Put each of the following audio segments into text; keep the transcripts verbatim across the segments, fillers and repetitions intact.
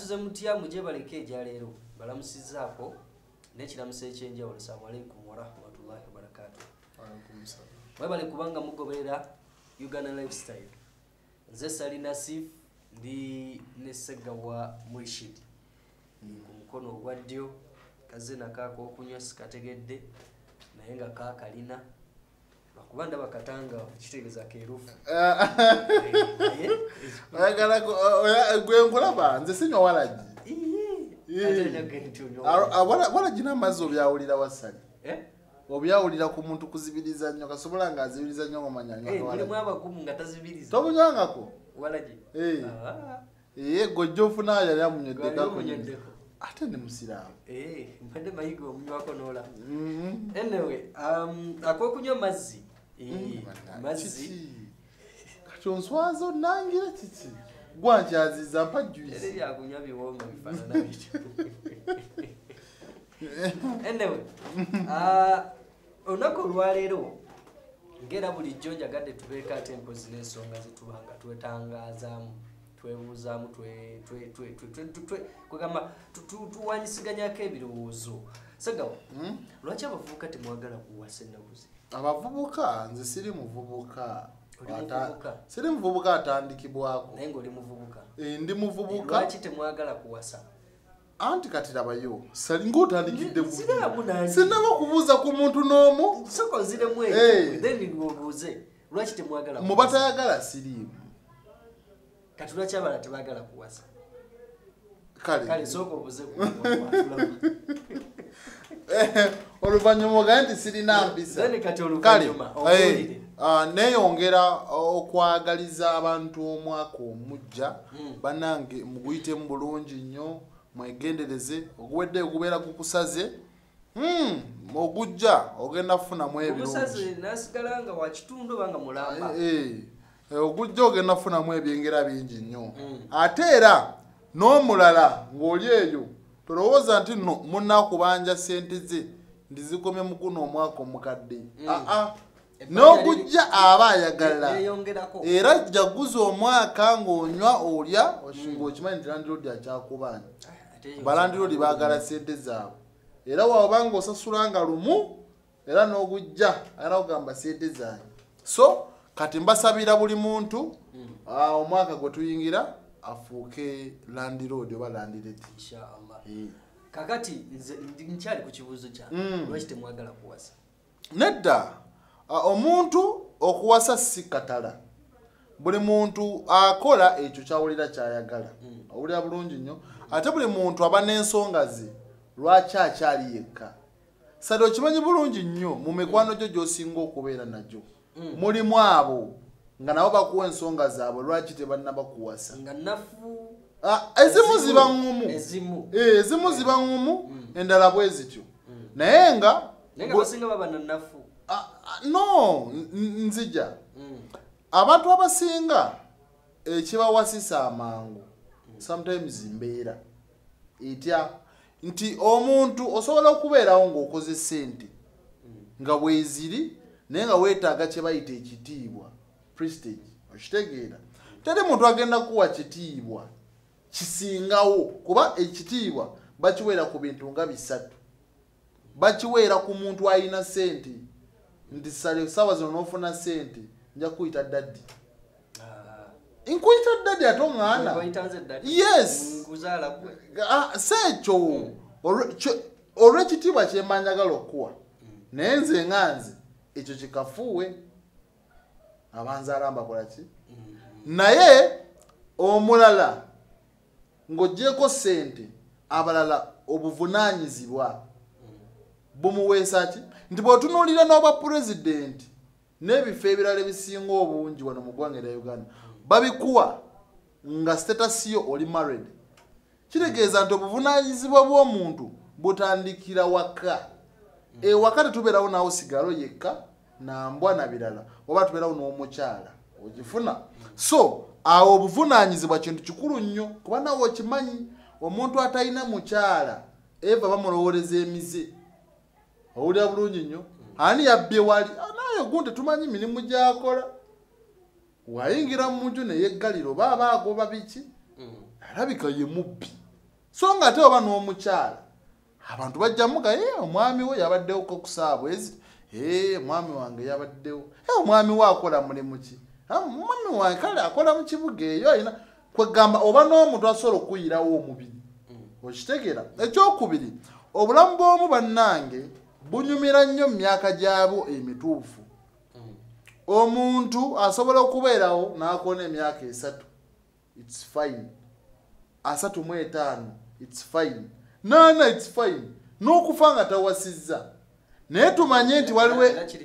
Musuze mutya muje baleke eja leero balamusizaako n'ekiramuso ekyenjawulo. Assalamu alaikum wa rahmatullahi wa barakatuh. Wa alaikum salam. Webale kubanga mugoberera Uganda Lifestyle. Nze Sali Nasif ndi ne Ssegawa Murshid. Ku mukono ogwa ddyo kazina kaako okunywa sikategedde naye nga kaakalina bakuba ndaba katanga kitegeeza keerufu. Oyagala gwe nkulaba nze sinywa walagi. Walagi n'amazzi obyawulira wasali. Obyawulira ku muntu kuzibiriza nnyo kasobola nga azibiriza nnyo ng'omanya nnyo. Mulimu abakumu nga tazibiriza. Tobunywangako? Walagi. Ee gojja ofuna yali amunyeddeko. Ate ne musiraamu. Eh, mbadde mayiga omunywako n'ola. Anyway, um, akokunywa mazzi. Eh, mazzi. Kati onswaza onnangira kiki? Gwa nkyaziza mpa juice. Eri byakunywa biwomba bifaanana bityo. Anyway, uh, olunaku olwaleero ngera bulijjo njagadde tubeeko ate empozi n'ensonga zetubanga twetangazaamu twebuuzaamu kwegamba tuwanyisiganyako ebirowoozo. Ssegawa, lwaki abavubuka temwagala kuwasa ennaku zino? Abavubuka nze siri muvubuka. Siri muvubuka atandikibwako. Naye ng'oli muvubuka. Ndi muvubuka. Lwaki temwagala kuwasa? Anti kati labayo sali ng'otandikidde mu sinaba kubuuza ku muntu n'omu soko nziremu ekyo then ng'obuuze lwaki temwagala mu batayagala siriimu kati lwaki abala tebagala kuwasa kale kale soko obuuze ku oluvannyuma ogaye nti sirina mpisa then kati oluvannyuma owulire neeyongera okwagaliza abantu omwaka omujja bannange muguyitemu bulungi nnyo mwegendereze oguwedde okubeera kukusaze hmm ogujja ogenda kufunamu ebirungi okusaze nasigala nga wa kitundu banga mulamba eh ogujja ogenda kufunamu ebyengera bingi nnyo ate era n'omulala ng'oli eyo tolowooza nti nno munnakubanja ssente ze ndizikomye mukuno omwaka omukadde aa n'ogujja aba ayagala era jaguza omwaka ng'onywa olya ng'okimanyi nti landiroodi akyakubanja balandiroodi baagala ssente zaabwe era waabanga osasulanga lumu era n'ogujja era ogamba ssente zange so kati mbasabira buli muntu omwaka gwe tuyingira afuuke landiroodi oba landireti inshallah. Kakati nze nkyali ku kibuuzo kyange lwaki temwagala kuwasa? Nedda omuntu okuwasa si katala buli muntu akola ekyo kyawulira kyayagala owulira bulungi nnyo ate buli muntu aba n'ensonga ze lwaki akyali yekka sadi okimanyi bulungi nnyo mu mikwano gyo gy'osinga okubeera nagyo mulimu abo nga nabo bakuwa ensonga zaabwe lwaki tebannaba kuwasa nga nafu ezimu ziba ŋŋumu ezimu ziba ŋŋumu endala bwe zityo naye nga basinga baba na nafu no nzija abantu abasinga ekibawasisa amangu sometimes mbeera etya nti omuntu osobola okubeerawo ng'okoze ssente nga bweziri naye nga weetaaga kye bayita ekitiibwa prestige okitegeera teri muntu agenda kuwa kitiibwa kisingawo kuba ekitiibwa bakiweera ku bintu nga bisatu bakiweera ku muntu alina ssente nti sale sawa zino n'ofuna ssente nja kuyita daddi nkuyita daddi ate omwana yes seekyo olw'ekitiibwa kyemba njagala okuwa naye nze nga nze ekyo kikafuuwe abanzaala mbakola ki naye omulala ng'oggyeko ssente abalala obuvunaanyizibwa bumuweesa ki nti bw'otunuulira n'obwa pulezidenti n'ebifo ebirala ebisinga obungi wano mu ggwanga lya Uganda babikuwa nga statasiyo oli married kitegeeza nti obuvunaanyizibwa bw'omuntu butandikira waka ewaka tetubeerawo naawo sigalo yekka nambwa na birala oba tubeerawo n'omukyala ogifuna so awo obuvunaanyizibwa kintu kikulu nnyo kuba nawe okimanyi omuntu atalina mukyala eva bamulowooleza emize owulira bulungi nnyo ani yabbye wali naye gunte tumanyi mirimu gyakola wayingira mu nju neyeggalira oba aba agoba biki alabika ye mubbi so nga ate oba n'omukyala abantu bajjamuga ye omwami we yabaddewo ko kusaabwezi ee omwami wange yabaddewo ee omwami we akola mulimu ki omwami wange kale akola mu kibuga eyo alina kwegamba oba n'omuntu asobola okuyirawo omubiri okitegeera ekyokubiri obulamu bw'omu bannange bunyumira nnyo mu myaka gyabo emituufu omuntu asobola okubeerawo n'akoona emyaka esatu it's fine asatu mu etaano it's fine naana it's fine n'okufa nga tawasizza naye tumanye nti waliwo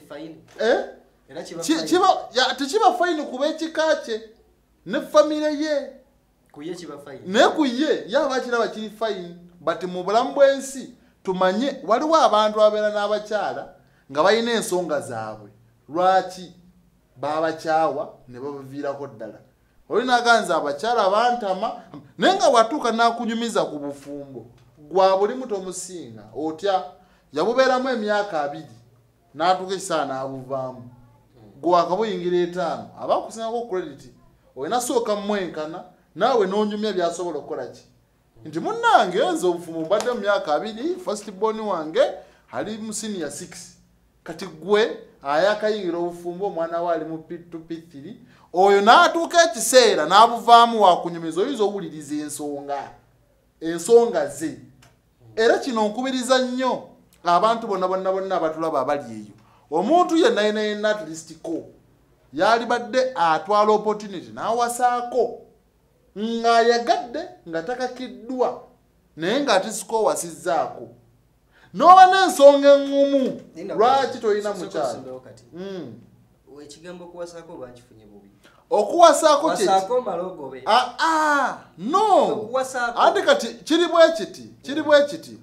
tekiba fine kuba ekika kye ne famire ye naye ku ye yaba kiraba kiri fine but mu bulamu bw'ensi tumanye waliwo abantu abeera n'abakyala nga balina ensonga zaabwe lwaki babakyawa ne babaviirako ddala oli naganza abakyala bantama naye nga watuuka n'akunyumiza ku bufumbo gwa buli muto omusinga otya yabubeeramu emyaka abiri n'atuuka ekisaala n'abuvaamu gwe wakabuyingira etaano abakusingako credit olina sooka mwenkana naawe n'onyumya byasobola okukola ki nti munnange nze obufumu mbadde mu myaka abiri first born wange ali mu senior six kati gwe ayakayingira obufumbo omwana we ali mu P two P three oyo n'atuuka ekiseera n'abuvaamu wakunyumiza oyinza owuliriza ensonga ensonga ze era kino nkubiriza nnyo abantu bonna bonna bonna abatulaba abali eyo omuntu yenna yenna yenna at least ko yali badde atwala opportunity n'awasaako ng'ayagadde nga takakiddwa naye ng'ate siko wasizzaako n'oba n'ensonga eŋŋumu lwaki tolina mukyala ekigambo okuwasaako lwakifunye bubi okuwasaako wasaako malogobe aa no ate kati kiri bwe kiti kiri bwe kiti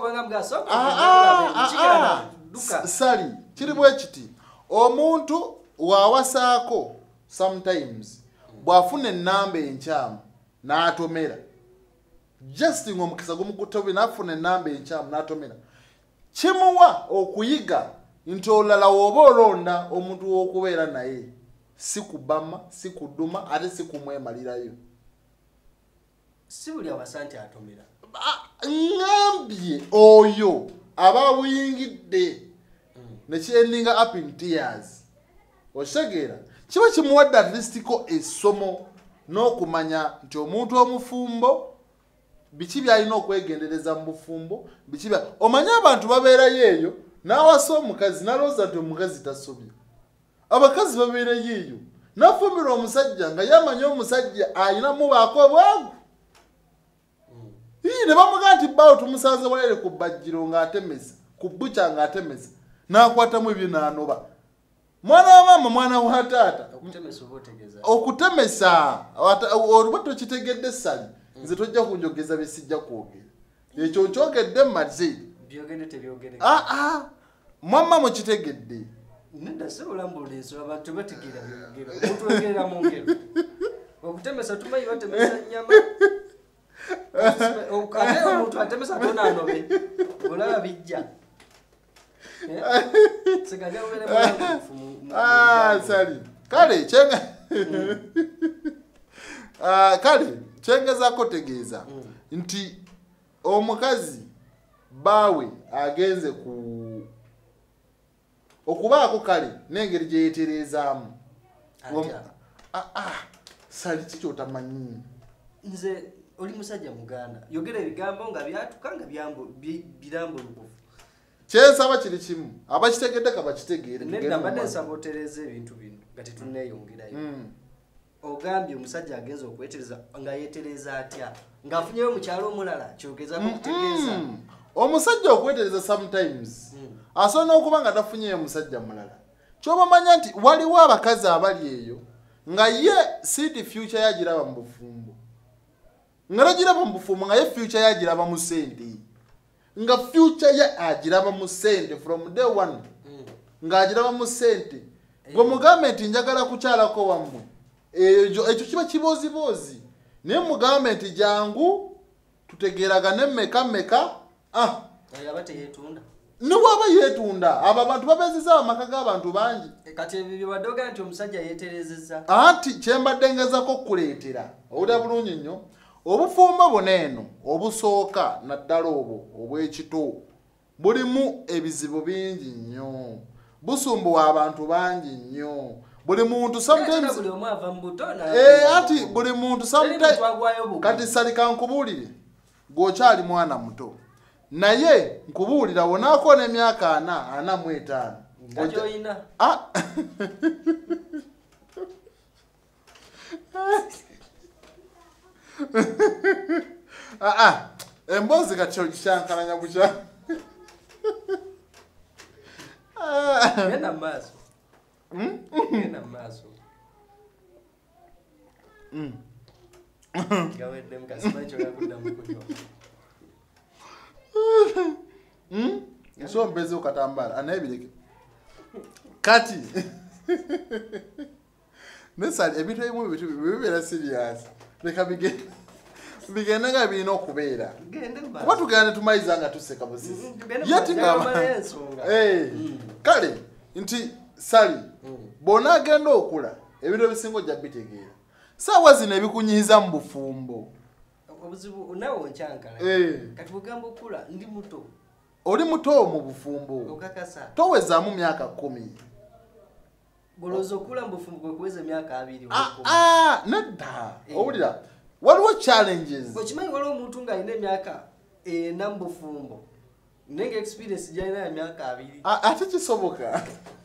sali kiri bwe kiti omuntu wawasaako sometimes bw'afuna ennamba enkyamu n'atomera just ng'omukisa gumukutobe n'afuna ennamba enkyamu n'atomera kimuwa okuyiga nti olala woba olonda omuntu w'okubeera naye si kubama si kuduma ate si kumwemalirayo si buli awasa nti atomera ngambye oyo aba buyingidde nekyendinga up in tears osegeera kiba kimuwadde at least ko essomo n'okumanya nti omuntu omufumbo biki byalina okwegendereza mu bufumbo biki bya omanye abantu babeerayo eyo n'awasa omukazi n'alowooza nti omukazi tasobya abakazi babeerayo eyo n'afumbirwa omusajja nga yamanya omusajja alinamu baako bwagu ii ne bamugaa nti bbaawo tumusanze walere ku bbajjiro ng'atemeza ku bbuca ng'atemeza n'akwatamu ebyo n'anoba mwana wa maama mwana wa taata okutemesa oluba tokitegedde sali nze tojja kunjogeza bye sijja kwogera ekyo nkyogedde mmaze aa mwamma mukitegedde nenda sobola mbulezo abantu bategeera byogera omuntu ogerera mu ngero okutemesa tumanyi batemesa nyama ate omuntu atemesa tonanobe olaba bijja sali kale kyenga kale kyengezaako tegeeza nti omukazi baawe agenze ku okubaako kale n'engeri gye yeetereezaamu sali kiki otamanyi nze oli musajja muganda yogera ebigambo nga byatuka nga birambulukufu kyensaba kiri kimu abakitegedde kabakitegeere nedda mbadde nsaba otereeza ebintu bino nga tetunneeyongerayo ogambye omusajja agenza okwetereza nga yeetereza atya ng'afunyeyo mukyalo omulala kyogezaako okutegeeza omusajja okwetereza sometimes asobola n'okuba nga tafunyeyo omusajja mulala kyobamanya nti waliwo abakazi abali eyo nga ye siiti future yagiraba mu bufumbo nga tagiraba mu bufumbo nga ye future yagiraba mu ssente nga future ye agiraba mu ssente from day one ng'agiraba mu ssente gwe mugambe nti njagala kukyalako wammwe ekyo kiba kiboozibozi naye mugambe nti jangu tutegeeragane mmeka mmeka aba teyeetunda niwaba yeetunda abo abantu babeezeza amaka g'abantu bangi kati ebyo byebadde nti omusajja yeeterezeza anti kyembadde ngezako okukuleetera owulira bulungi nnyo obufumbo buneeno obusooka naddala obwo obw'ekito bulimu ebizibu bingi nnyo busumbuwa abantu bangi nnyo buli muntu sometimes eh ati buli muntu sometimes kati salika nkubuulire gwokyali mwana muto naye nkubuulira wonaako n'emyaka ana ana mu etaano ah ah ah emboozi kati kyankalanya bukya genda maaso genda maaso gawedde mukasimanyi kyolakuddamu kunywa so mpeze okatambala anayebireke kati nesali ebintu ebimu bibeera serious leka bigenda bigenda nga birina okubeera kuba tugenda netumayiza nga tuseka busisi yetingaba kale nti sali bona agenda okula ebintu ebisinga ojja bitegeera saawa zino ebikunyiiza mu bufumbo obuzibu nawe nkyankala kati bugamba okula ndi muto oli muto mu bufumbo okakasa towezaamu myaka kumi bolozo okula mu bufumbo kwe kuweza myaka abiri ah nedda owulira waliwo challenges okimanyi waliwo omuntu ng'alina emyaka ena mu bufumbo nenge experience gyalina ya myaka abiri ate kisoboka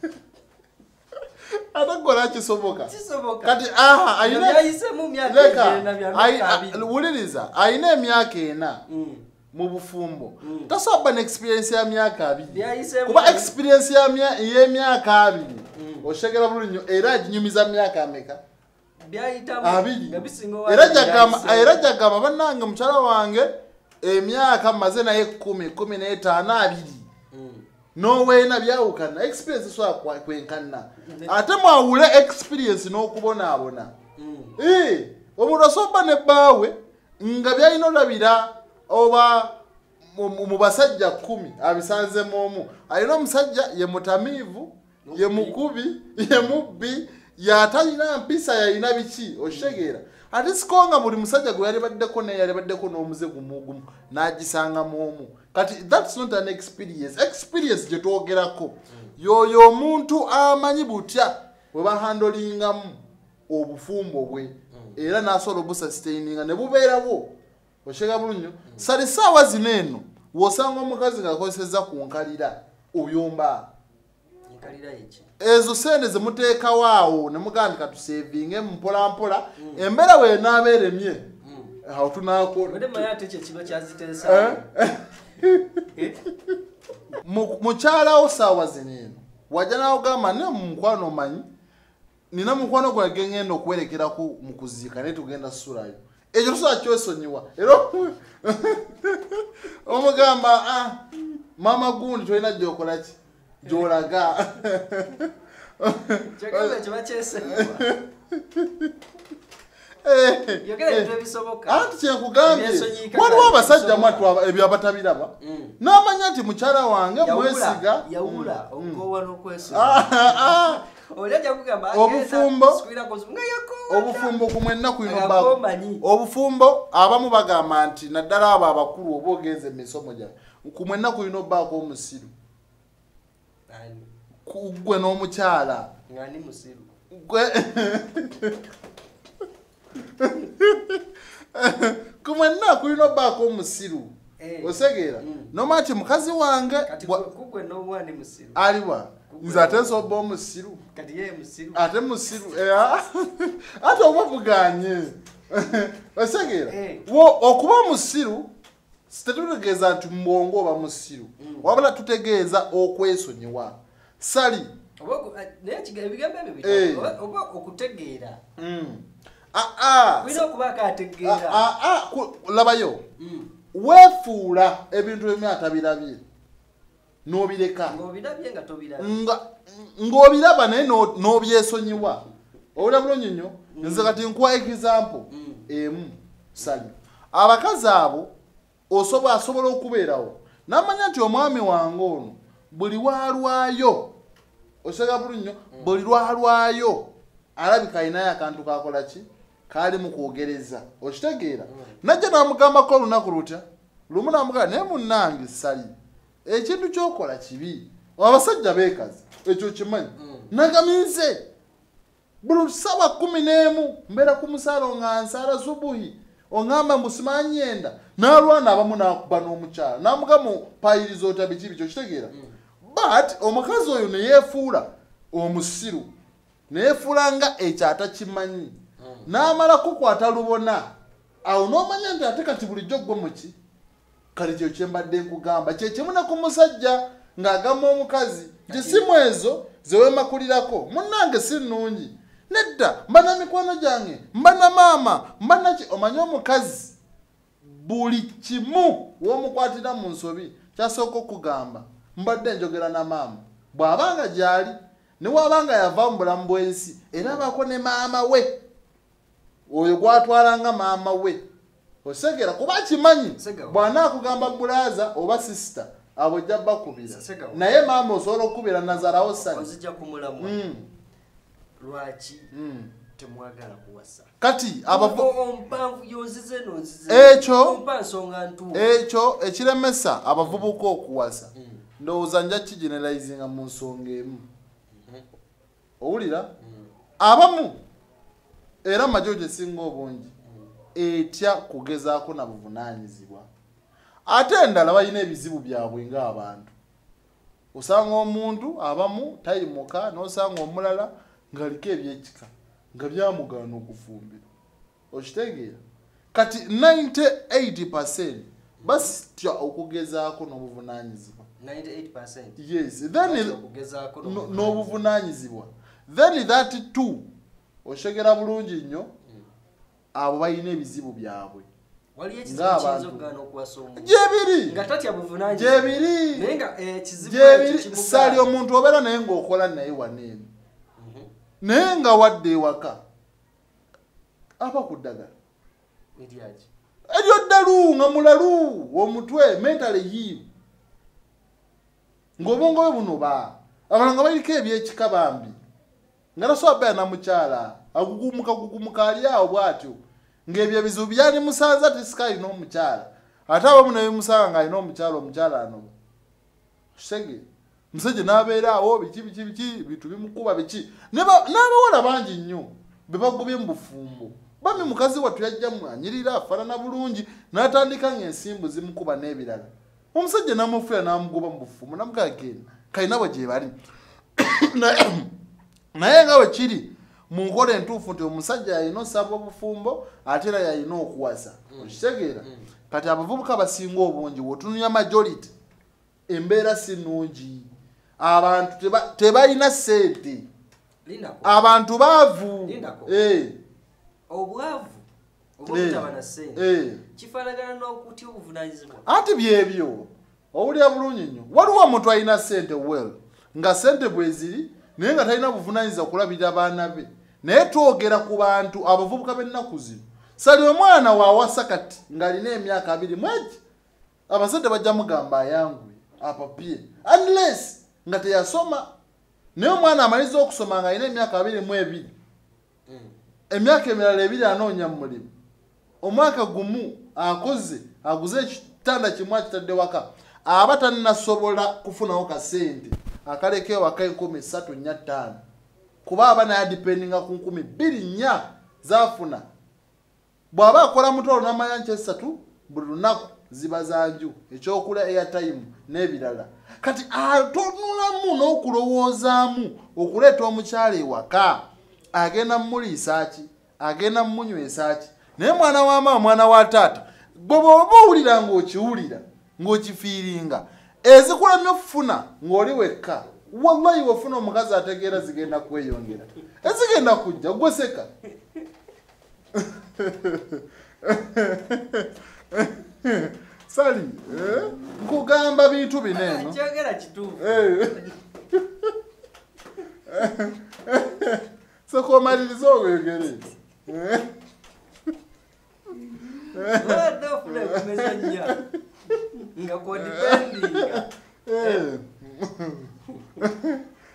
ate gona kisoboka kisoboka kati aha ayina yayisemu myaka ena bya myaka abiri wuliriza ayina emyaka ena mu bufumbo tasoba ne experience ya myaka abiri kuba experience ya y'emyaka abiri oshegera bulunyo era aginyumiza myaka ameka abiri era jagamba era jagamba bannange mukyala wange emyaka maze naye kumi kumi n'etaano abiri noweena byawukana experience so kwenkana ate mwawule experience n'okubonaabona omuntu asoba ne bbaawe nga byalina olabira oba mu basajja kumi abisanzemu omu alina omusajja ye mutamiivu ye mukubi ye mubbi yatalina mpisa yalina biki oshegeera ate sikonga buli musajja gwe yalibaddeko naye yalibaddeko n'omuze gumugumu n'agisangamu omu kati that's not an experience experience gye twogerako yoyo omuntu amanyi butya bwe bahandolingamu obufumbo bwe era n'asobola obusustaininga ne bubeerawo oshega bulunyo sali saawa zino eno wosanga omukazi ng'akozesezza ku nkalira oyomba nkalira eki ezo sente zemuteekawo awo ne mugandika tusevinge mpola mpola embeera we n'abeeremye awo tunaako mukyalawo saawa zino eno wajja n'agamba ne mu mukwano omanyi nina mukwano gwe gengenda okuwerekeraku mu kuziika naye tugenda ssulayo ekyo tusobola kyosonyiwa era omugamba ah maama gundi tolina gyokolaki gyolaga anti kyenkugambye waliwo abasajja mwatu ebyo abatabiraba n'amanya nti mukyala wange mwesiga obufumbo obufumbo kumwe ennaku ino obufumbo abamu bagamba nti naddala abo abakulu oba ogenze emisomo gyawe kumwe ennaku ino obbaako omusiru gwe n'omukyala kumwe ennaku ino obbaako omusiru osegeera nomanya nti mukazi wange aliwa nze ate nsoba omusiru ate musiru ate oba buganye osegeera okuba omusiru tetutegeeza nti mbongo oba musiru wabula tutegeeza okwesonyiwa sali labayo weefuula ebintu ebimu atabirabye n'obireka ng'obiraba naye n'obyesonyiwa owulira bulungi nnyo nze kati nkuwa example emu sali abakazi abo osobola asobola okubeerawo n'amanya nti omwami wange ono buli lwalwayo osega bulungi nnyo buli lwalwayo alabika alinayo akantu kakola ki kali mu kwogereza okitegeera najja namugambako olunaku lutya lumu namugamba naye munnange Sali ekintu kyokola kibi abasajja beekazi ekyo kimanyi nagaminze buli ssaawa kumi n'emu mbeera ku musaala nga nsaala subuhi ongamba musimanyi enda n'alwana abamu n'akuba n'omukyala namugamba payiriza ota biki bikyo kitegeera but omukazi oyo neyeefuula omusiru neyeefuula nga ekyo atakimanyi n'amala kukwata lubona awo n'omanya nti ate kati bulijjo gwe muki kale kyo kyembadde nkugamba kyekimu ne ku musajja ng'agamba omukazi nti simu ezo zeweemakulirako munnange si nnungi nedda mba na mikwano gyange mba na maama mba naki omanye omukazi buli kimu w'omukwatira mu nsobi kyasooka okugamba mbadde njogera na maama bw'abanga gy'ali ne wabanga yava mu bulamu bw'ensi era abaako ne maama we oyo gwatwalanga maama we osegera kuba kimanyi bw'anaakugamba bulaaza oba sisita abo ojja bakubira naye maama osobola okukubira nazarawo sani ozijja kumulamwa lwaki temwagala kuwasa kati ompanvu yonzize nonzize ekyo ompa nsonga ntuufu ekyo ekiremesa abavubuka okuwasa ndowooza nja kigeneralizinga mu nsonga emu owulira abamu era majority esinga obungi etya kugezaako na buvunaanyizibwa ate endala balina ebizibu byabwe ng'abantu osanga omuntu abamu tayimuka n'osanga omulala ng'aliko ebyekika nga byamugaana okufumbira okitegeera kati ninety-eight percent basitya okugezaako n'obuvunaanyizibwa ninety-eight percent yes then n'obuvunaanyizibwa then that two oshegera bulungi nnyo abo balina ebizibu byabwe gyebiri gyebiri sali omuntu obeera naye ng'okola naye waneeno naye nga wadde ewaka apa ku ddagala eryo ddalu nga mulalu omutwe mentale yiibu ng'obwongo bwe buno ba abalala nga baliko ebyekika bambi nga tasobola beera na mukyala agugumuka gugumuka ali awo bw'atyo ng'ebyo ebizibu byali musanze ati sika alina omukyala ate abamu ne bimusanga ng'alina omukyala omukyala anoba kisege musajja n'abeera awo biki biki biki bintu bimukuba biki n'abawala bangi nnyo be bagobye mu bufumbo bami mukazi wattu yajja mwanyirira afaanana bulungi n'atandika ng'ensimbu zimukuba n'ebirala omusajja n'amufuya n'amugoba mu bufumbo namugagenda kalina bwe gye bali naye nga bwe kiri mu nkola entuufu nti omusajja yalina osaba obufumbo ate era yalina okuwasa okitegeera kati abavubuka basinga obungi wotunuya majority embeera si nnungi abantu tebalina ssente abantu baavu obwavu obutabana ssente kifaanagana n'okutya obuvunaanyizibwa anti byebyo owulira bulungi nnyo waliwo omuntu alina ssente well nga ssente bwe ziri naye nga talina buvunaanyizibwa kulabirira abaana be naye twogera ku bantu abavubuka b'ennaku zino sali omwana waawasa kati ng'alina emyaka abiri mwegi abazadde bajja mugamba ayanguye apapye unless nga teyasoma naye omwana amaliza okusoma ng'alina emyaka abiri mu ebiri emyaka emirala ebiri anoonya mu mulimu omwaka gumu akoze aguze ekitanda kimu akitadde waka aba tannasobola kufunawo kasente akaleka ewaka enkumi ssatu nnya ttaano kuba aba naye adipendinga ku nkumi bbiri nnya zaafuna bw'aba akola mutolo n'amanya nki essatu buli lunaku ziba zanju ekyokula airtime n'ebirala kati atonulamu n'okulowoozaamu okuleeta omukyala ewaka agenda mumuliisa ki agenda mumunywesa ki naye mwana wa maama mwana wa taata gwe bw'oba owulira ng'okiwulira ng'okifiiringa ezikulemye okufuna ng'oli wekka wallahi wafuna omukazi ategeera zigenda kweyongera ezigenda kujja gweseka sali nkugamba bintu bineeno sekomaliriza obwegere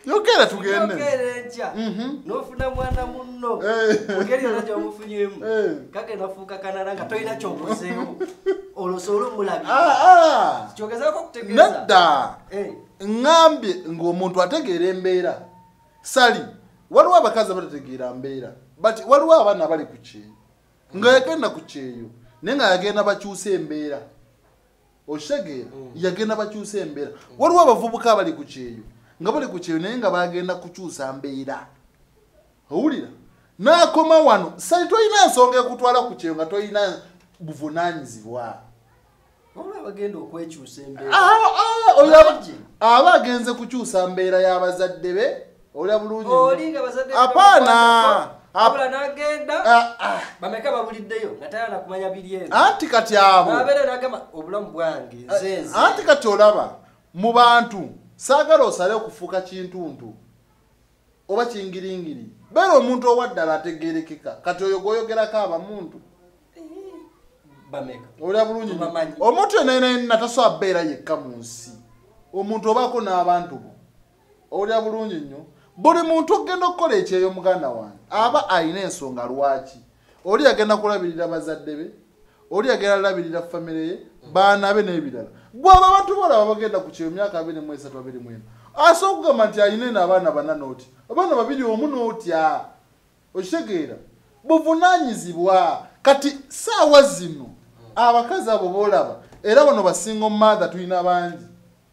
yogera tugende yogerenja nofuna mwana munno ogeri olajo mufunyemu kake nafuka kanaranga toina chokosewo olosolo mulabi ah ah chogeza ko kutegereza nadda eh ngambe ng'omuntu ategeera embeera sali waliwo abakazi abatategeera mbeera but waliwo abaana bali ku kyeyo nga yagenda ku kyeyo naye nga yagenda bakyusa embeera oshegeera yagenda bakyusa embeera waliwo abavubuka abali ku kyeyo nga bali ku kyeyo naye nga bagenda kukyusa mbeera owulira n'akoma wano sali toyina nsonga ekutwala ku kyeyo nga toyina buvunaanyizibwa Ola bagenda okwekyusa embeera. Ah ah aba agenze kukyusa mbeera y'abazadde be olya bulungi. Olinga bazadde. Apana. Abula nagenda. Bameka babuliddeyo nga tayana kumanya biri eno. Anti kati abo. Abere nagamba obulamu bwange nzenze. Anti kati olaba mu bantu saagala osale okufuuka kintuntu oba kingiringiri. Bera omuntu owaddala ategeerekeka kati oyo goyogerako abamuntu. Bameka. Olya bulungi. Omuntu yenna nataso abeera yekka mu nsi. Omuntu obaako n'abantu bo. Olya bulungi nnyo. Buli muntu ogenda okukola ekyeyo muganda wange aba ayina ensonga lwaki. Oli yagenda kulabirira bazadde be, oli yagenda labirira famire ye, baana be n'ebirala. Bw'aba abantu bola bagenda ku kyeyo myaka abiri mu esatu abiri mu ena. Aso okugamba nti ayina n'abaana bana n'oti. Abaana babiri omu n'otya. Okitegeera. Buvunaanyizibwa kati saawa zino abakazi abo boolaba era bano basinga mother tulina bangi.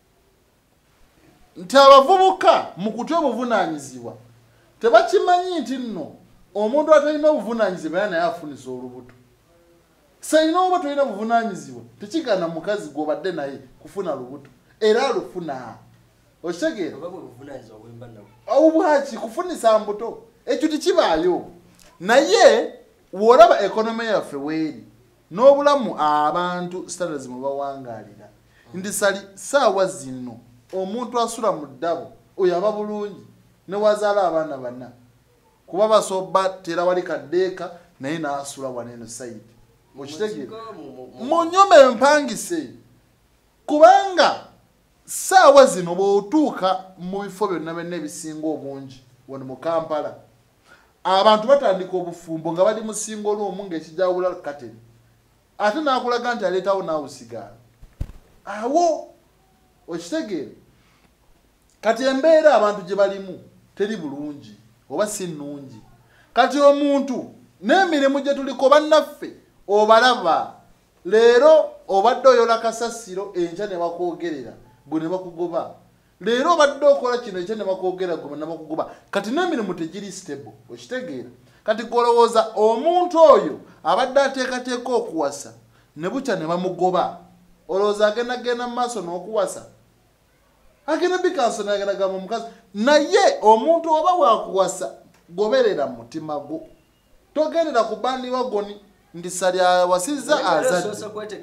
Nti abavubuka mu kutya obuvunaanyizibwa tebakimanyi nti nno omuntu atalina obuvunaanyizibwa era naye afunisa olubuto. Sayina oba tolina buvunaanyizibwa tekigana mukazi gw'obadde naye kufuna lubuto era alufuna. Okitegeera obwaki kufunisa mbuto ekyo tekibaayo naye w'olaba ekonome yaffe weeri n'obulamu abantu standards mwe bawangaalira nti sali saawa zino omuntu asula mu ddabo oyo aba bulungi ne wazaala abaana bana kuba basoba tera wali kaddeeka naye n'asula waneeno sayidi. Okitegeera mu nnyumba empangise kubanga saawa zino bw'otuuka mu bifo byonna byonna ebisinga obungi wano mu Kampala abantu batandika obufumbo nga bali musinga olw'omu ng'ekijawula kateni ate n'akulaga nti aleetawo naawe sigaala awo. Okitegeera kati embeera abantu gye balimu teri bulungi oba si nnungi. Kati omuntu n'emirimu gye tuliko bannaffe obalaba leero obadde oyola kasasiro enkya ne bakwogerera gwe ne bakugoba. Leero obadde okola kino ekya ne bakwogerera gwe ne bakugoba. Kati n'emirimu tegiri stable. Okitegeera kati golowooza omuntu oyo abadde ateekateeka okuwasa ne bukya ne bamugoba olowooza agenda genda mu maaso n'okuwasa agenda bikanso n'agenda gamba omukazi naye omuntu oba wakuwasa goberera mu mutima gwo togendera ku bandi wagoni nti sali awasizza azadde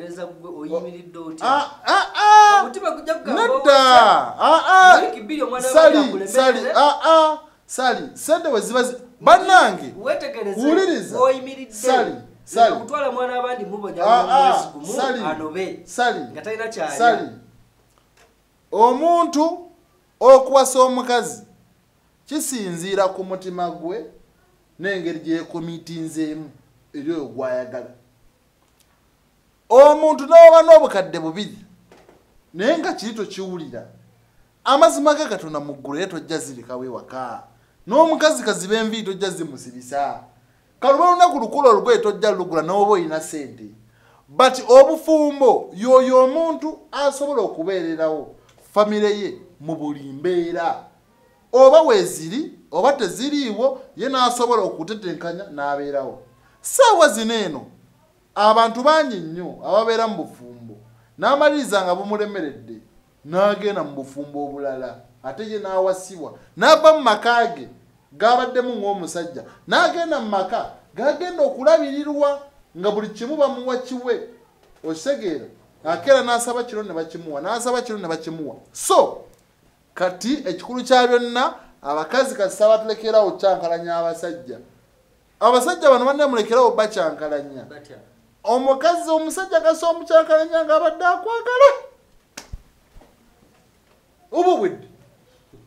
sali sali sali sente we ziba bannange wuliriza sali sali kutwala mwana abandi mubonya mwezi gumu anobe sali nga talina kyali sali omuntu okuwasa omukazi kisinziira ku mutima gwe n'engeri gyekomitinzeemu eri oyo gwayagala. Omuntu n'oba n'obukadde bubiri naye nga kiri tokiwulira amazima ge Katonda mu ggulu era tojja zirikawo ewaka n'omukazi kaziba enviiri tojja zimusibisa kaluba lunaku lukulu olugoye tojja lugula n'oba oyina sente but obufumbo y'oyo omuntu asobola okubeererawo famire ye mu buli mbeera oba weeziri oba teziriiwo ye n'asobola okutetenkanya n'abeerawo. Saawa zino eno abantu bangi nnyo ababeera mu bufumbo n'amaliriza nga bumulemeredde n'agenda mu bufumbo obulala ate ye n'awasibwa n'ava mu maka ge g'abaddemu ng'omusajja n'agenda mu maka g'agenda okulabirirwa nga buli kimu bamuwa kiwe. Okitegeera akeera n'asaba kiro ne bakimuwa n'asaba kiro ne bakimuwa. So kati ekikulu kya byonna abakazi kasaba tulekerawo kyankalanya abasajja. Abasajja bano banne mulekerawo bakyankalanya. Omukazi omusajja kasa omukyankalanya ng'abadde akwagala. Oba bwedde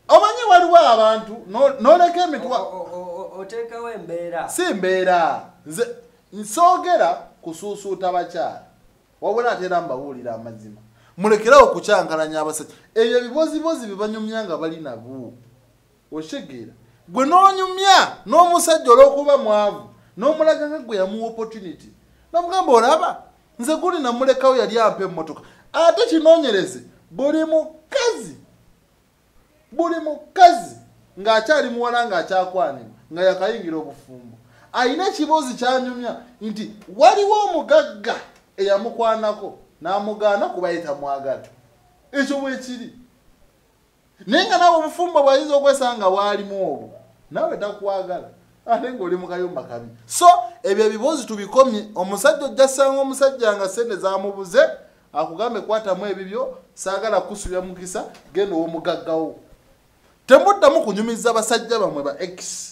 omanyi waliwo abantu noleka emitwa oteekawo embeera si mbeera nze nsoogera kusuusuuta bakyala wabula ate era mbabuulira amazima mulekerawo kucyankalanya abasajja ebyo ebibozibozi bye banyumya nga bali nabo oshegeera gwe n'onyumya n'omusajja olw'okuba mwavu n'omulaga nga gwe yamuwa opportunity n'omugamba olaba nze guli namulekawo yali ampa emmotoka ate kinoonyereze buli mukazi buli mukazi ng'akyali muwala ng'akyakwanibwa nga yakayingira obufumbo ayina ekibuuzi kyanyumya nti waliwo omugagga eyamukwanako n'amugaana kuba yetamwagala ekyo bwekiri naye nga naawe obufumbo bwayinza okwesanga bwalimu obwo naawe takwagala ate ng'oli mu kayumba kabi so ebyo ebibuuzi tubikomye omusajja ojja ssanga omusajja nga sente zamubuze akugambe kwatamu ebibyo saagala kusubya mukisa genda ow'omugaggawo temuddamu kunyumiza basajja bamwe ba x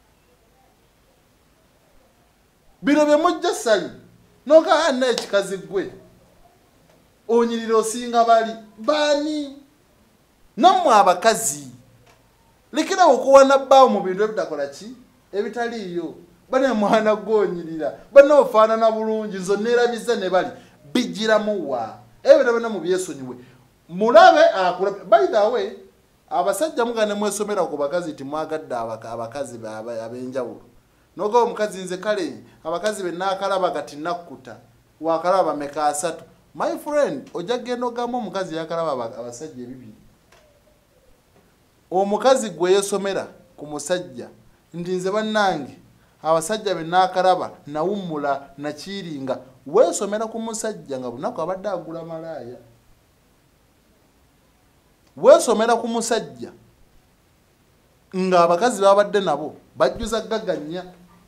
bino bye mujja sali noka anna ekikazi gwe onyirira osinga bali baani nammwe abakazi lekera okuwana bbaawo mu bintu ebitakola ki ebitaliiyo bana mwana gwonyirira bana ofaanana bulungi nzo neerabiza ne bali bijjiramu wa ebyo bana mu byesonyiwe mulabe akulabe by the way abasajja mugane mwesomera ku bakazi timwagadde abakazi ab'enjawulo noga omukazi nze kale abakazi be naakalaba kati nakkuta wakalaba meka asatu my friend ojja genda ogamba omukazi yakalaba abasajja ebibiri omukazi gwe yesomera ku musajja nti nze bannange abasajja be naakalaba nawummula nakiiringa weesomera ku musajja nga bunaku abadde agula malaaya weesomera ku musajja nga abakazi babadde nabo bajjuza gagganya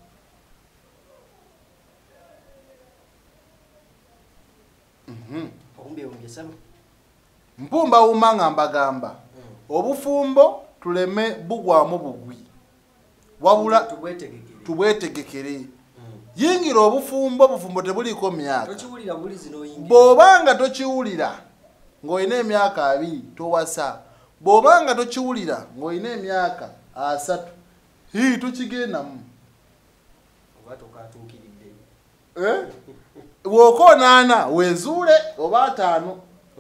mpumba wuma nga mbagamba obufumbo tuleme bugwamu bugwi wabula tubwetegekere yingira obufumbo obufumbo tebuliko myaka bw'obanga tokiwulira ng'olina emyaka abiri towasa bw'obanga tokiwulira ng'olina emyaka asatu hii tukigendamu bw'okoonaana weezuule oba ataano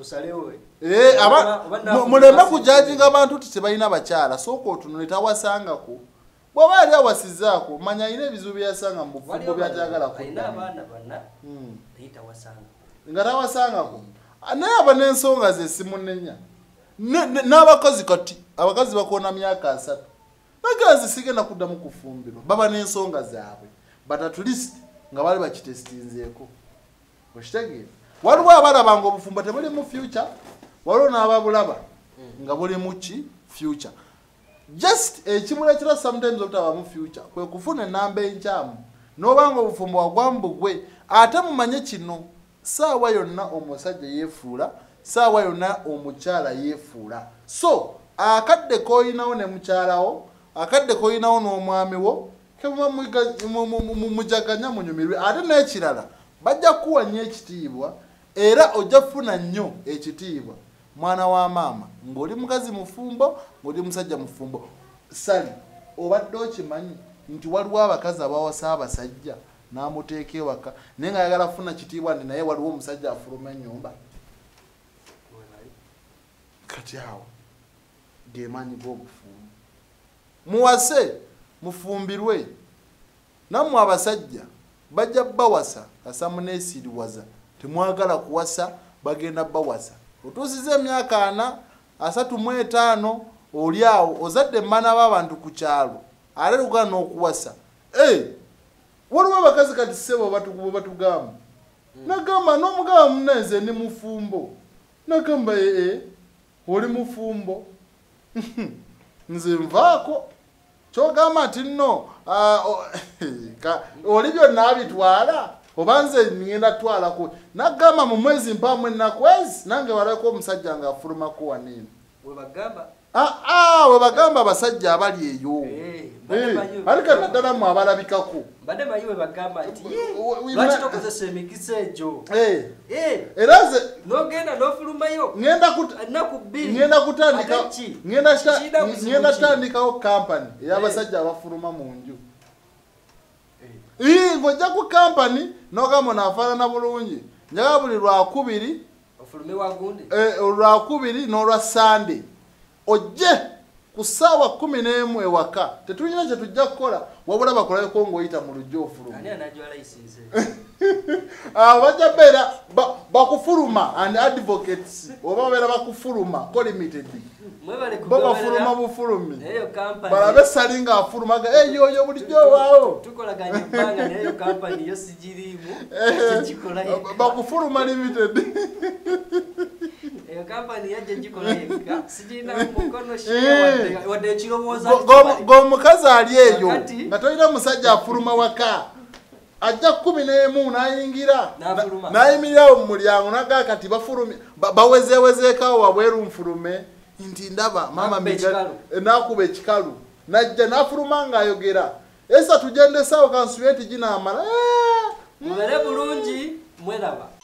muleme kujajinga abantu ti tebalina bakyala sooka otunule tawasangako bw'oba yali awasizaako manya alina ebizibu byeyasanga mu bufumbo byatayagala nga tawasangako naye aba n'ensonga ze simunenya n'abakazi kati abakazi bakoona myaka asatu nagazi sigenda kuddamu kufumbirwa baba n'ensonga zaabwe but at least nga bali bakitesitinzeeko okitegeera waliwo abalabanga obufumbo tebuli mu future waliwo n'ababulaba nga buli mu ki future just ekimulekera sometimes obutaba mu future kwe kufuna enamba enkyamu n'obanga obufumbo wagwambugwe ate mumanye kino saawa yonna omusajja yeefuula saawa yonna omukyala yeefuula so akadde koyinawo ne mukyalawo akadde koyinawo n'omwami wo kemuba mujaganya munyumirwe ate n'ekirala bajja kuwanya ekitiibwa era ojja kufuna nnyo ekitiibwa mwana wa maama ng'oli mukazi mufumbo ng'oli musajja mufumbo sali obadde okimanyi nti waliwo abakazi abawasa abasajja n'amuteeka ewaka naye nga ayagala kufuna kitiibwa ndi naye waliwo omusajja afuluma ennyumba kati awo gemaanyi g'obufumbo muwase mufumbirwe nammwe abasajja bajja bawasa asamuneesiriwaza temwagala kuwasa bagenda bawasa otuusiza emyaka ana asatu mu etaano oli awo ozadde mmana b'abantu ku kyalo ate lugana n'okuwasa e waliwo abakazi kati ssebo batugamba nagamba n'omugamba munenze ndi mufumbo nagamba ee oli mufumbo nze nvaako kyogamba nti nno oli byonna abitwala oba nze ngenda twalako nagamba mu mwezi mpamu ennaku ezi nange walako omusajja nga afulumako waneeno webagamba ah ah we bagamba abasajja abali eyo ariko naddala mu abalabikako bade mayiwe bagamba ati lwaki tokozesa emikisa egyo era ze nogenda n'ofulumayo ennaku bbiri ngenda kutandika ngenda kutandikawo kampani ey'abasajja abafuluma mu nju ng'ojja ku kampani n'ogamba naafaanana bulungi njaga buli lwakubiri ofulume wagundi olwakubiri n'olwa sande ojje ku ssaawa kumi n'emu ewaka tetulina kye tujja kukola wabula bakolayoko ng'oyita mu lujja ofuluma bajja beera bakufuluma and advocates oba babeera bakufuluma co limited bo bafuluma bufulumi balabe essali ng'afulumaga eyoyo bulijjo owaawo bakufuluma limited ng'omukazi ali eyo nga tolina musajja afuluma waka ajja kumi n'emu n'ayingira n'ayimirirawo mu mulyango nagaa kati bafulumye bawezeewezeekawo wabweru nfulume nti ndaba maama n'akuba ekikalu najja n'afuluma ng'ayogera esa tugendesaawo kansubye nti ginaamala mubere bulungi mweraba